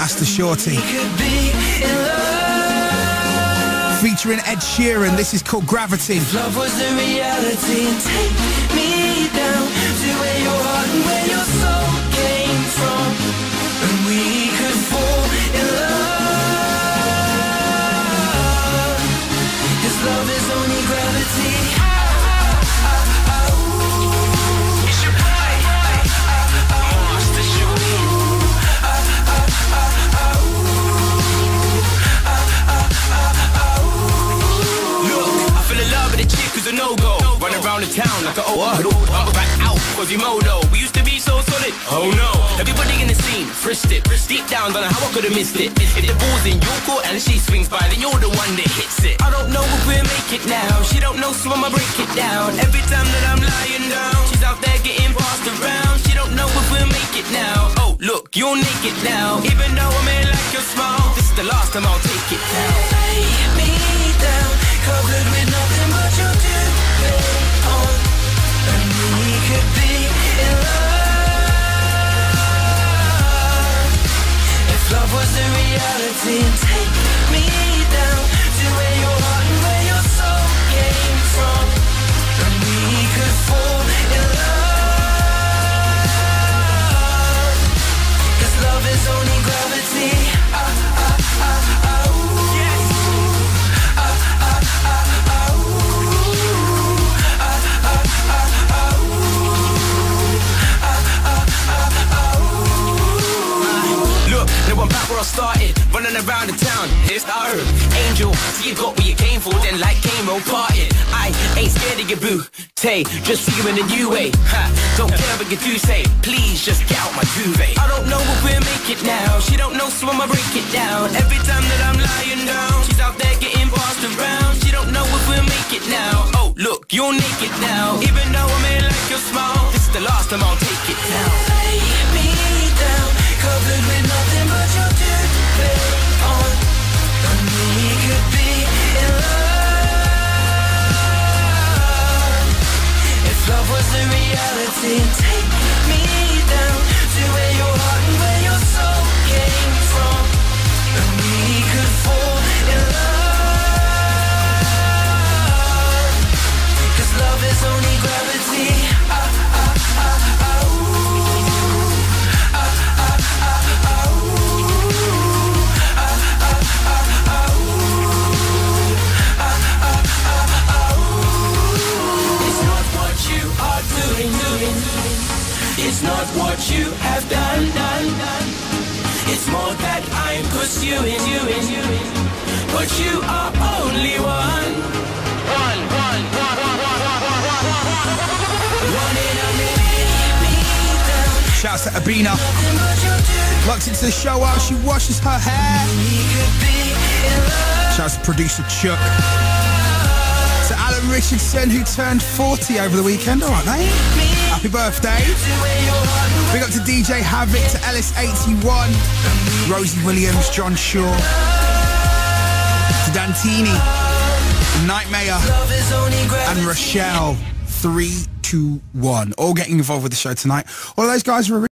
Master Shorty. Featuring Ed Sheeran, this is called Gravity. If love was the reality, take me down to where your heart and where your soul came from, and we could fall in love, 'cause love is only gravity. It's your boy, Master Shorty. Fell in love with a chick who's a no-go. Run around the town like an old I'm back out, cause you modo. We used to be so solid, oh no. Everybody in the scene, frisked it. Deep down, don't know how I could've missed it. If the ball's in your court and she swings by, then you're the one that hits it. I don't know if we'll make it now. She don't know, so I'ma break it down. Every time that I'm lying down, she's out there getting passed around. She don't know if we'll make it now. Oh, look, you're naked now. Even though I may like your smile, this is the last time I'll take it down. Lay me down, covered with nothing but your duvet on, and we could be in love. If love was a reality, take me down to where your heart and where your soul came from, and we could fall in love, 'cause love is only gravity. Now I'm back where I started, running around the town. It's the herb, angel. So you got what you came for, then like came on parted. I ain't scared of your boo, Tay. Just see you in a new way. Ha, don't care what you do say. Please just get out my duvet. I don't know if we'll make it now. She don't know, so I'ma break it down. Every time that I'm lying down, she's out there getting passed around. She don't know if we'll make it now. Oh, look, you're naked now. Even though I may like your smile, this is the last time I'll take it down. Lay me down, covered with nothing but your duvet on, and we could be in love. If love was a reality, take me down to where your heart and where your soul came from, and we could fall in love, 'cause love is only gravity. It's not what you have done. It's more that I'm pursuing you, but you are only one in a million. Shouts to Abina. Locked into the show while she washes her hair. Shouts to producer Chuck. To Alan Richardson, who turned 40 over the weekend. All right, mate. Happy birthday. Big up to DJ Havoc, to Ellis81, Rosie Williams, John Shaw, to Dantini, Nightmare, and Rochelle 321. All getting involved with the show tonight. All of those guys were